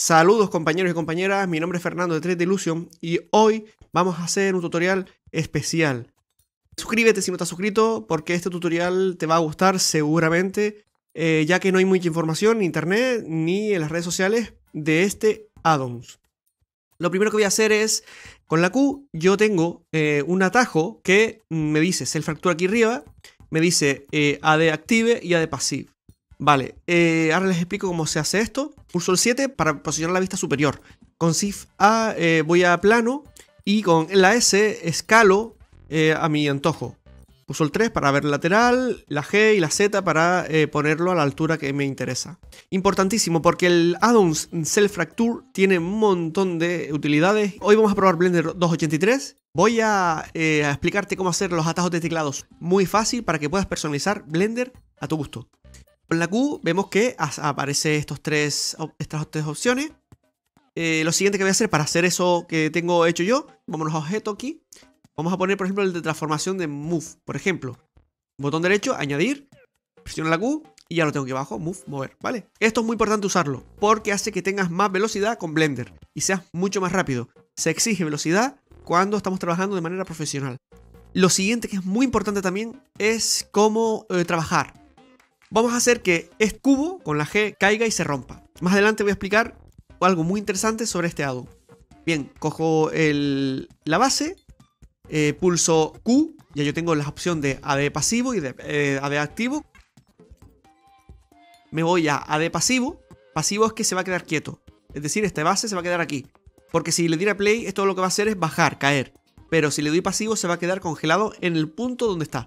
Saludos compañeros y compañeras, mi nombre es Fernando de 3D Illusion y hoy vamos a hacer un tutorial especial. Suscríbete si no estás suscrito porque este tutorial te va a gustar seguramente, ya que no hay mucha información en internet ni en las redes sociales de este add-ons. Lo primero que voy a hacer es, con la Q, yo tengo un atajo que me dice Self Fracture aquí arriba, me dice AD Active y AD Passive. Vale, ahora les explico cómo se hace esto. Pulso el 7 para posicionar la vista superior. Con Shift A voy a plano y con la S escalo a mi antojo. Pulso el 3 para ver el lateral, la G y la Z para ponerlo a la altura que me interesa. Importantísimo porque el add-on Self Fracture tiene un montón de utilidades. Hoy vamos a probar Blender 2.83. Voy a explicarte cómo hacer los atajos de teclados muy fácil para que puedas personalizar Blender a tu gusto. Con la Q vemos que aparece estas tres opciones. Lo siguiente que voy a hacer para hacer eso que tengo hecho yo, vámonos a objeto aquí. Vamos a poner por ejemplo el de transformación de Move, por ejemplo. Botón derecho, añadir, presiono la Q y ya lo tengo aquí abajo, Move, mover, ¿vale? Esto es muy importante usarlo porque hace que tengas más velocidad con Blender y seas mucho más rápido. Se exige velocidad cuando estamos trabajando de manera profesional. Lo siguiente que es muy importante también es cómo trabajar. Vamos a hacer que este cubo con la G caiga y se rompa. Más adelante voy a explicar algo muy interesante sobre este add-on. Bien, cojo la base, pulso Q, ya yo tengo la opción de AD pasivo y de AD activo. Me voy a AD pasivo. Pasivo es que se va a quedar quieto. Es decir, esta base se va a quedar aquí. Porque si le diera play, esto lo que va a hacer es bajar, caer. Pero si le doy pasivo, se va a quedar congelado en el punto donde está.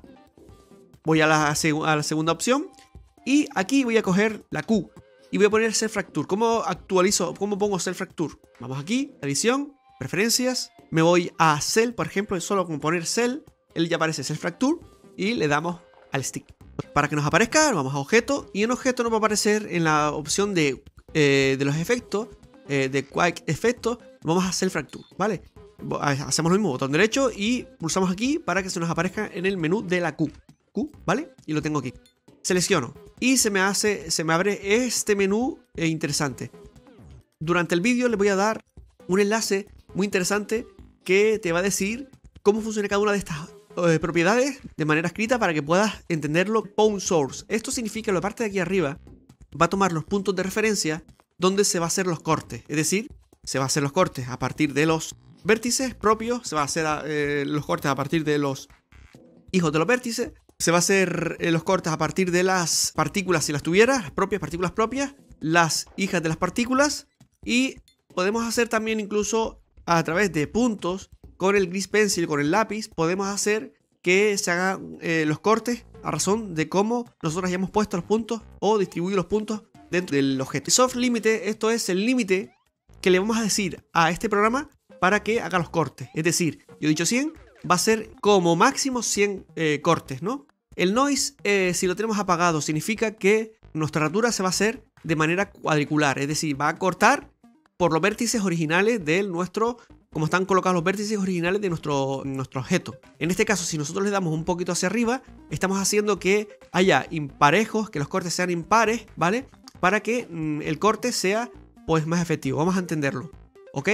Voy a la segunda opción. Y aquí voy a coger la Q y voy a poner Self Fracture. ¿Cómo actualizo? ¿Cómo pongo Self Fracture? Vamos aquí, edición, preferencias. Me voy a Cell, por ejemplo, solo con poner Cell, él ya aparece Self Fracture y le damos al stick. Para que nos aparezca, vamos a objeto y en objeto nos va a aparecer en la opción de los efectos, de Quick Efectos, vamos a Self Fracture, ¿vale? Hacemos lo mismo, botón derecho y pulsamos aquí para que se nos aparezca en el menú de la Q, ¿vale? Y lo tengo aquí. Selecciono y se me abre este menú interesante. Durante el vídeo les voy a dar un enlace muy interesante que te va a decir cómo funciona cada una de estas propiedades de manera escrita para que puedas entenderlo. Pawn Source. Esto significa que la parte de aquí arriba va a tomar los puntos de referencia donde se va a hacer los cortes. Es decir, se va a hacer los cortes a partir de los vértices propios, se va a hacer los cortes a partir de los hijos de los vértices. Se va a hacer los cortes a partir de las partículas si las tuviera, las propias partículas propias, las hijas de las partículas. Y podemos hacer también incluso a través de puntos, con el Grease Pencil, con el lápiz, podemos hacer que se hagan los cortes a razón de cómo nosotros hayamos puesto los puntos o distribuido los puntos dentro del objeto. Soft límite, esto es el límite que le vamos a decir a este programa para que haga los cortes. Es decir, yo he dicho 100. Va a ser como máximo 100 cortes, ¿no? El noise, si lo tenemos apagado, significa que nuestra ratura se va a hacer de manera cuadricular. Es decir, va a cortar por los vértices originales de nuestro, como están colocados los vértices originales de nuestro objeto. En este caso, si nosotros le damos un poquito hacia arriba, estamos haciendo que haya imparejos, que los cortes sean impares, ¿vale? Para que el corte sea pues más efectivo. Vamos a entenderlo, ¿ok?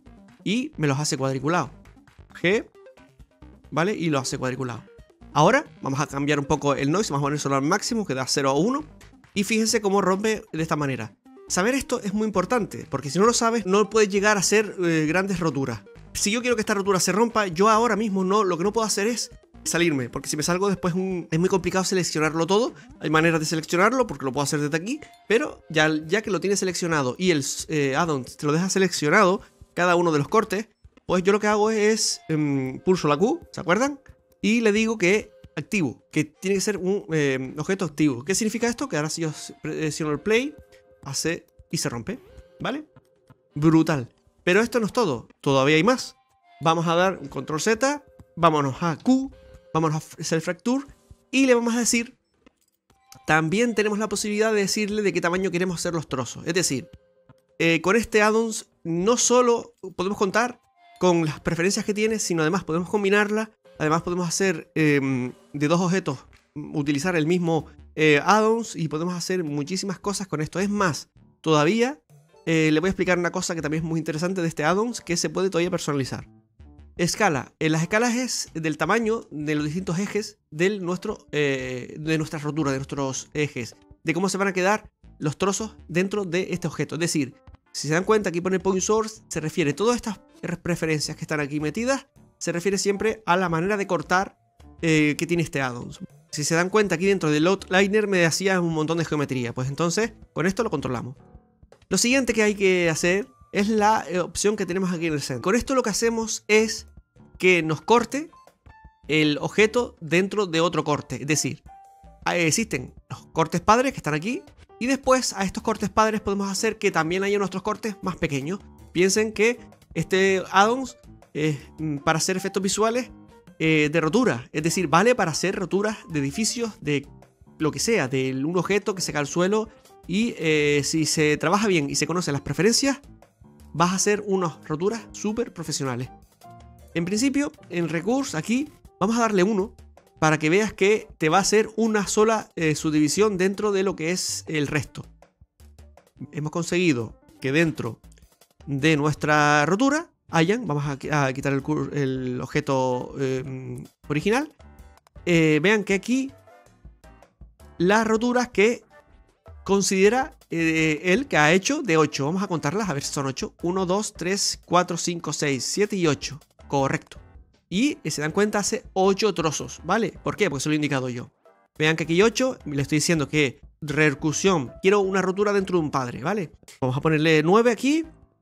Y me los hace cuadriculados. G, ¿vale? Y lo hace cuadriculado. Ahora vamos a cambiar un poco el noise, vamos a poner solo al máximo, que da 0 a 1. Y fíjense cómo rompe de esta manera. Saber esto es muy importante, porque si no lo sabes, no puedes llegar a hacer grandes roturas. Si yo quiero que esta rotura se rompa, yo ahora mismo lo que no puedo hacer es salirme, porque si me salgo después es muy complicado seleccionarlo todo. Hay maneras de seleccionarlo, porque lo puedo hacer desde aquí, pero ya que lo tienes seleccionado y el add-on te lo deja seleccionado, cada uno de los cortes, pues yo lo que hago es pulso la Q, ¿se acuerdan? Y le digo que activo, que tiene que ser un objeto activo. ¿Qué significa esto? Que ahora si yo presiono el play, hace y se rompe, ¿vale? Brutal. Pero esto no es todo, todavía hay más. Vamos a dar un control Z, vámonos a Q, vámonos a Self Fracture y le vamos a decir, también tenemos la posibilidad de decirle de qué tamaño queremos hacer los trozos. Es decir, con este add-on no solo podemos contar con las preferencias que tiene, sino además podemos combinarla. Además podemos hacer de dos objetos, utilizar el mismo add-ons y podemos hacer muchísimas cosas con esto. Es más, todavía le voy a explicar una cosa que también es muy interesante de este add-ons, que se puede todavía personalizar. Escala. Las escalas es del tamaño de los distintos ejes de nuestra rotura, de nuestros ejes, de cómo se van a quedar los trozos dentro de este objeto. Es decir, si se dan cuenta, aquí pone point source, se refiere a todas estas preferencias que están aquí metidas, se refiere siempre a la manera de cortar que tiene este add-on. Si se dan cuenta, aquí dentro del outliner me hacía un montón de geometría, pues entonces con esto lo controlamos. Lo siguiente que hay que hacer es la opción que tenemos aquí en el centro. Con esto lo que hacemos es que nos corte el objeto dentro de otro corte. Es decir, existen los cortes padres que están aquí, y después a estos cortes padres podemos hacer que también haya nuestros cortes más pequeños. Piensen que este add-ons es para hacer efectos visuales de rotura. Es decir, vale para hacer roturas de edificios, de lo que sea, de un objeto que se cae al suelo. Y si se trabaja bien y se conocen las preferencias, vas a hacer unas roturas súper profesionales. En principio, en Recurse aquí vamos a darle 1 para que veas que te va a hacer una sola subdivisión dentro de lo que es el resto. Hemos conseguido que dentro de nuestra rotura vamos a quitar el objeto original. Vean que aquí las roturas que considera él que ha hecho de 8. Vamos a contarlas a ver si son 8. 1, 2, 3, 4, 5, 6, 7 y 8. Correcto. Y se dan cuenta, hace 8 trozos, ¿vale? ¿Por qué? Porque se lo he indicado yo. Vean que aquí hay 8. Le estoy diciendo que recursión. Quiero una rotura dentro de un padre, ¿vale? Vamos a ponerle 9 aquí.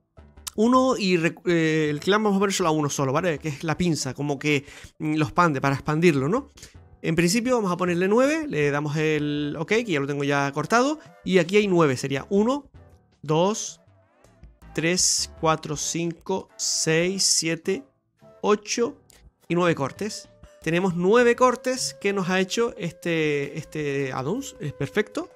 1 y el clan vamos a poner solo a 1 solo, ¿vale? Que es la pinza, como que lo expande, para expandirlo, ¿no? En principio vamos a ponerle 9, le damos el OK, que ya lo tengo ya cortado. Y aquí hay 9, sería 1, 2, 3, 4, 5, 6, 7, 8 y 9 cortes. Tenemos 9 cortes que nos ha hecho este add-ons, es perfecto.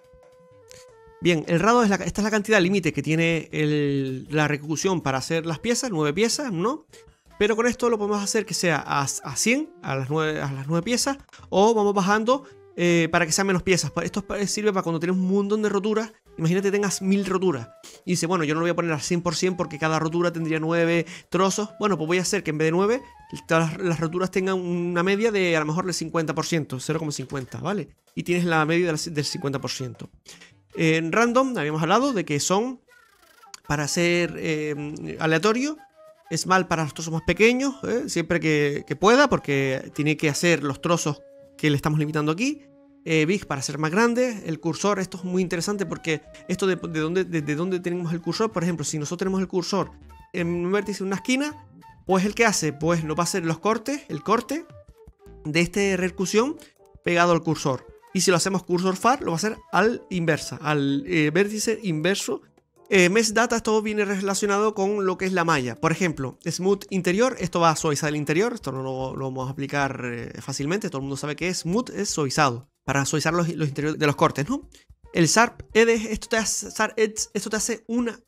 Bien, el rado esta es la cantidad límite que tiene la ejecución para hacer las piezas, 9 piezas, ¿no? Pero con esto lo podemos hacer que sea a 100, a las 9 piezas, o vamos bajando para que sean menos piezas. Esto sirve para cuando tienes un montón de roturas. Imagínate tengas 1000 roturas. Y dice, bueno, yo no lo voy a poner al 100% porque cada rotura tendría 9 trozos. Bueno, pues voy a hacer que en vez de 9, todas las roturas tengan una media de a lo mejor del 50%, 0,50, ¿vale? Y tienes la media del 50%. En random habíamos hablado de que son para ser aleatorio. Small para los trozos más pequeños, siempre que pueda, porque tiene que hacer los trozos que le estamos limitando aquí. Big para ser más grande. El cursor, esto es muy interesante porque esto de dónde tenemos el cursor. Por ejemplo, si nosotros tenemos el cursor en un vértice de una esquina, pues el que hace, pues nos va a hacer los cortes, el corte de esta recursión pegado al cursor. Y si lo hacemos cursor far, lo va a hacer al inversa, al vértice inverso. Mesh Data, esto viene relacionado con lo que es la malla. Por ejemplo, Smooth interior, esto va a suavizar el interior. Esto no lo vamos a aplicar fácilmente. Todo el mundo sabe que es Smooth, es suavizado, para suavizar los interiores de los cortes, ¿no? El Sharp Edge, esto te hace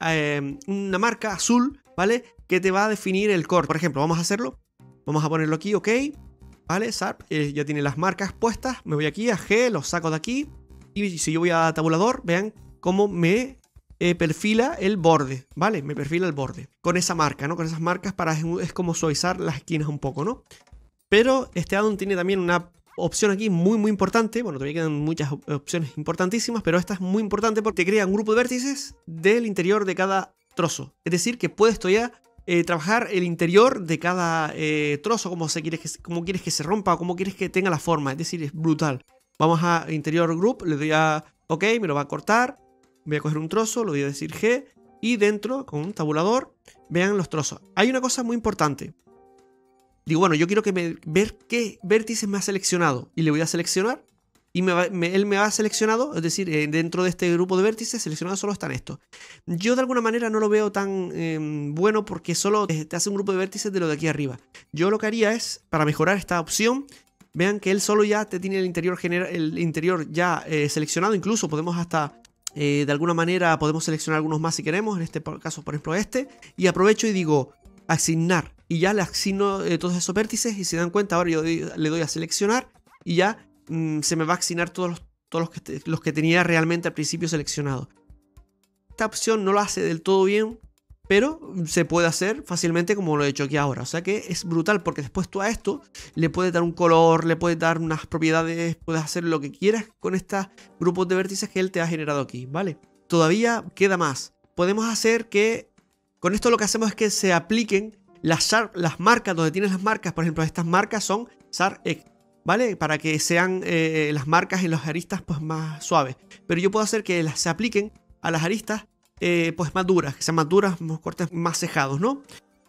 una marca azul, ¿vale? Que te va a definir el corte. Por ejemplo, vamos a hacerlo. Vamos a ponerlo aquí, OK. ¿Vale? Sharp ya tiene las marcas puestas. Me voy aquí a G, los saco de aquí. Y si yo voy a tabulador, vean cómo me perfila el borde, ¿vale? Me perfila el borde con esa marca, ¿no? Con esas marcas es como suavizar las esquinas un poco, ¿no? Pero este add-on tiene también una opción aquí muy importante. Bueno, todavía quedan muchas opciones importantísimas, pero esta es muy importante porque te crea un grupo de vértices del interior de cada trozo. Es decir, que puedes todavía trabajar el interior de cada trozo, cómo quieres que se rompa, o cómo quieres que tenga la forma. Es decir, es brutal. Vamos a interior group, le doy a OK, me lo va a cortar. Voy a coger un trozo, lo voy a decir G, y dentro, con un tabulador, vean los trozos. Hay una cosa muy importante. Digo, bueno, yo quiero ver qué vértices me ha seleccionado. Y le voy a seleccionar. Y él me ha seleccionado, es decir, dentro de este grupo de vértices seleccionados solo están estos. Yo de alguna manera no lo veo tan bueno porque solo te hace un grupo de vértices de lo de aquí arriba. Yo lo que haría es, para mejorar esta opción, vean que él solo ya te tiene el interior ya seleccionado. Incluso podemos hasta... de alguna manera podemos seleccionar algunos más si queremos, en este caso por ejemplo y aprovecho y digo asignar, y ya le asigno todos esos vértices, y si dan cuenta ahora yo le doy a seleccionar y ya se me va a asignar todos los que tenía realmente al principio seleccionados. esta opción no lo hace del todo bien, pero se puede hacer fácilmente como lo he hecho aquí ahora. O sea que es brutal porque después tú a esto le puedes dar un color, le puedes dar unas propiedades, puedes hacer lo que quieras con estos grupos de vértices que él te ha generado aquí, ¿vale? Todavía queda más. Podemos hacer que con esto lo que hacemos es que se apliquen las marcas, donde tienes las marcas. Por ejemplo, estas marcas son SharpX, ¿vale? Para que sean las marcas en las aristas pues más suaves. Pero yo puedo hacer que se apliquen a las aristas pues más duras, que sean más duras, unos cortes más cejados, ¿no?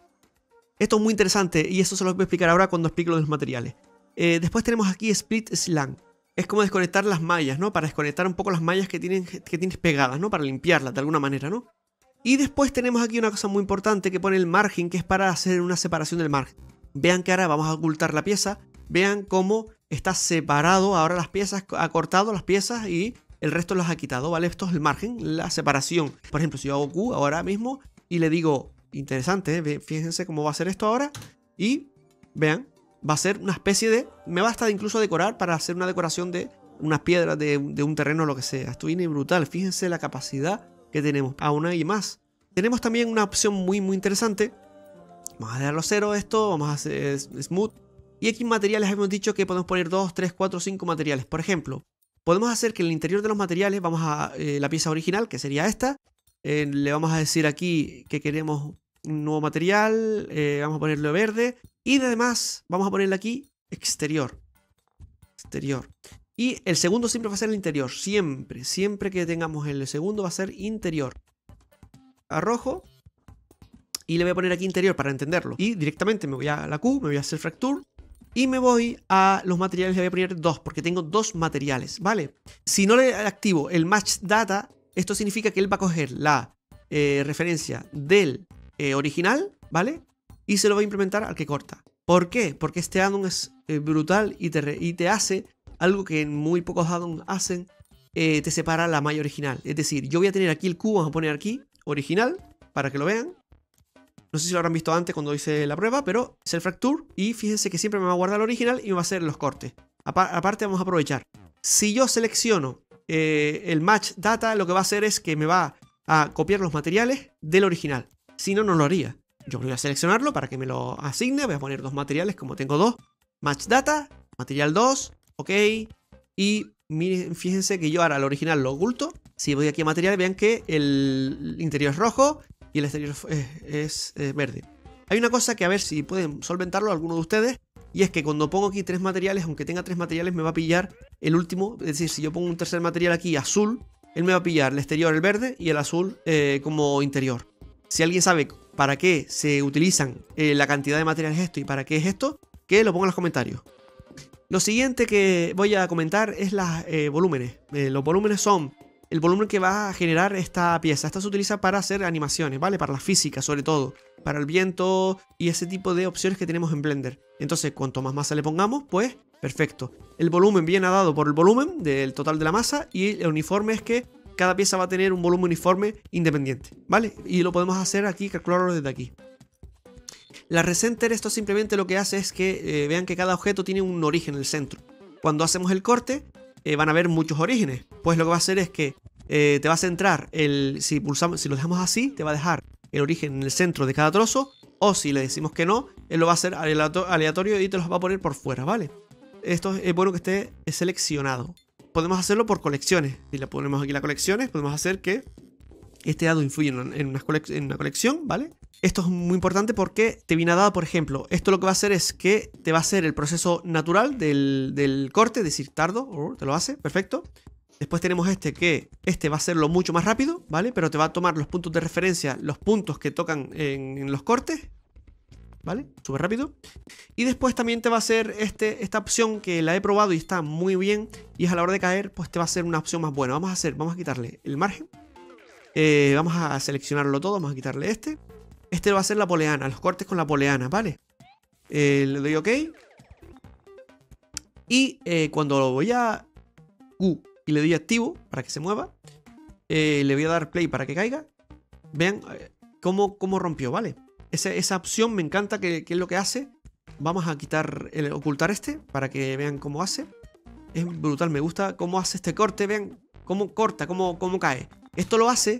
Esto es muy interesante y eso se lo voy a explicar ahora cuando explique lo de los materiales. Después tenemos aquí Split Slang. Es como desconectar las mallas, ¿no? Para desconectar un poco las mallas que tienes pegadas, ¿no? Para limpiarlas de alguna manera, ¿no? Y después tenemos aquí una cosa muy importante que pone el margin, que es para hacer una separación del margen. Vean que ahora vamos a ocultar la pieza. Vean cómo está separado ahora las piezas, ha cortado las piezas y el resto las ha quitado, ¿vale? Esto es el margen, la separación. Por ejemplo, si yo hago Q ahora mismo y le digo, interesante, fíjense cómo va a ser esto ahora. Y vean, va a ser una especie de... Me basta de incluso decorar para hacer una decoración de unas piedras, de un terreno o lo que sea. Esto viene brutal, fíjense la capacidad que tenemos. Aún hay más. Tenemos también una opción muy interesante. Vamos a dejarlo cero esto, vamos a hacer smooth. Y aquí en materiales hemos dicho que podemos poner 2, 3, 4, 5 materiales. Por ejemplo, podemos hacer que en el interior de los materiales, vamos a la pieza original, que sería esta. Le vamos a decir aquí que queremos un nuevo material. Vamos a ponerlo verde. Y además vamos a ponerle aquí exterior. Exterior. Y el segundo siempre va a ser el interior. Siempre que tengamos el segundo va a ser interior. A rojo. Y le voy a poner aquí interior para entenderlo. Y directamente me voy a la Q, me voy a hacer fracture. Y me voy a los materiales, le voy a poner 2, porque tengo 2 materiales, ¿vale? Si no le activo el match data, esto significa que él va a coger la referencia del original, ¿vale? Y se lo va a implementar al que corta. ¿Por qué? Porque este addon es brutal y te hace algo que muy pocos addons hacen, te separa la malla original. Es decir, yo voy a tener aquí el Q, vamos a poner aquí, original, para que lo vean. No sé si lo habrán visto antes cuando hice la prueba, pero es el fracture y fíjense que siempre me va a guardar el original y me va a hacer los cortes. Aparte vamos a aprovechar. Si yo selecciono el match data, lo que va a hacer es que me va a copiar los materiales del original. Si no, no lo haría. Yo voy a seleccionarlo para que me lo asigne. Voy a poner 2 materiales, como tengo 2. Match data, material 2, ok. Y miren, fíjense que yo ahora el original lo oculto. Si voy aquí a material, vean que el interior es rojo y el exterior es verde. Hay una cosa que a ver si pueden solventarlo alguno de ustedes, y es que cuando pongo aquí 3 materiales, aunque tenga 3 materiales, me va a pillar el último. Es decir, si yo pongo un tercer material aquí azul, él me va a pillar el exterior, el verde, y el azul como interior. Si alguien sabe para qué se utilizan la cantidad de materiales esto y para qué es esto, que lo ponga en los comentarios. Lo siguiente que voy a comentar es los volúmenes. Los volúmenes son el volumen que va a generar esta pieza. Esta se utiliza para hacer animaciones, ¿vale? Para la física, sobre todo. Para el viento y ese tipo de opciones que tenemos en Blender. Entonces, cuanto más masa le pongamos, pues, perfecto. El volumen viene dado por el volumen del total de la masa, y el uniforme es que cada pieza va a tener un volumen uniforme independiente, ¿vale? Y lo podemos hacer aquí, calcularlo desde aquí. La recenter, esto simplemente lo que hace es que vean que cada objeto tiene un origen en el centro. Cuando hacemos el corte, van a haber muchos orígenes. Pues lo que va a hacer es que te va a centrar si lo dejamos así, te va a dejar el origen en el centro de cada trozo. O si le decimos que no, él lo va a hacer aleatorio y te los va a poner por fuera, ¿vale? Esto es bueno que esté seleccionado. Podemos hacerlo por colecciones. Si le ponemos aquí las colecciones, podemos hacer que este dado influya en una colección, ¿vale? Esto es muy importante porque te viene dado, por ejemplo, esto lo que va a hacer es que te va a hacer el proceso natural del corte, es decir, tardo, te lo hace, perfecto. Después tenemos que va a hacerlo mucho más rápido, ¿vale? Pero te va a tomar los puntos de referencia, los puntos que tocan en los cortes, ¿vale? Súper rápido. Y después también te va a hacer esta opción que la he probado y está muy bien, y es a la hora de caer, pues te va a ser una opción más buena. Vamos a quitarle el margen. Vamos a seleccionarlo todo, vamos a quitarle este. Este va a ser la poleana, los cortes con la poleana, ¿vale? Le doy OK. Y cuando lo voy a Q y le doy activo para que se mueva, le voy a dar play para que caiga. Vean cómo rompió, ¿vale? Esa opción me encanta, que es lo que hace. Vamos a ocultar este para que vean cómo hace. Es brutal, me gusta cómo hace este corte. Vean cómo corta, cómo cae. Esto lo hace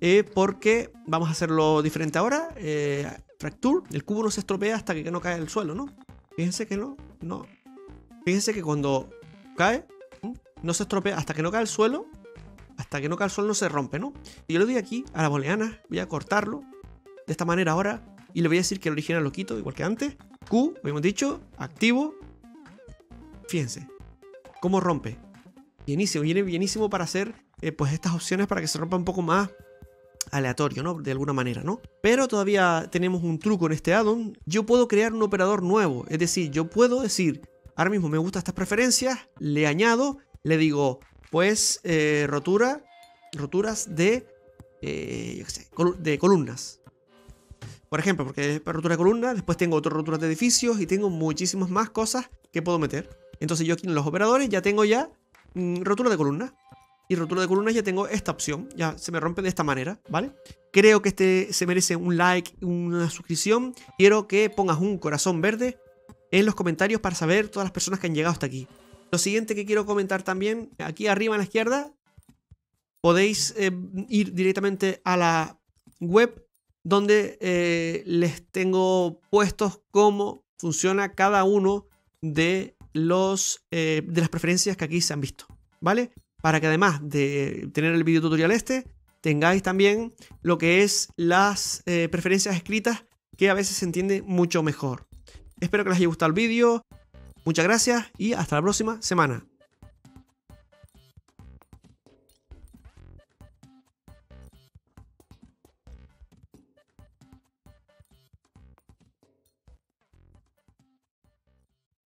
porque vamos a hacerlo diferente ahora. Fracture, el cubo no se estropea hasta que no cae al suelo, ¿no? Fíjense que no. Fíjense que cuando cae, no se estropea hasta que no cae al suelo. Hasta que no cae al suelo no se rompe, ¿no? Y yo le doy aquí a la booleana, voy a cortarlo de esta manera ahora y le voy a decir que el original lo quito igual que antes. Q, habíamos dicho, activo. Fíjense cómo rompe. Bienísimo, viene bienísimo para hacer pues estas opciones para que se rompa un poco más aleatorio, ¿no? De alguna manera, ¿no? Pero todavía tenemos un truco en este addon. Yo puedo crear un operador nuevo. Es decir, yo puedo decir, ahora mismo me gustan estas preferencias, le añado, le digo, pues roturas de, yo qué sé, de columnas. Por ejemplo, porque es rotura de columnas, después tengo otras roturas de edificios y tengo muchísimas más cosas que puedo meter. Entonces yo aquí en los operadores ya tengo ya rotura de columnas. Y rotura de columnas ya tengo esta opción. Ya se me rompe de esta manera, ¿vale? Creo que este se merece un like, una suscripción. Quiero que pongas un corazón verde en los comentarios para saber todas las personas que han llegado hasta aquí. Lo siguiente que quiero comentar también, aquí arriba a la izquierda, podéis ir directamente a la web donde les tengo puestos cómo funciona cada uno de las preferencias que aquí se han visto, ¿vale? Para que además de tener el video tutorial este, tengáis también lo que es las preferencias escritas, que a veces se entiende mucho mejor. Espero que les haya gustado el vídeo. Muchas gracias y hasta la próxima semana.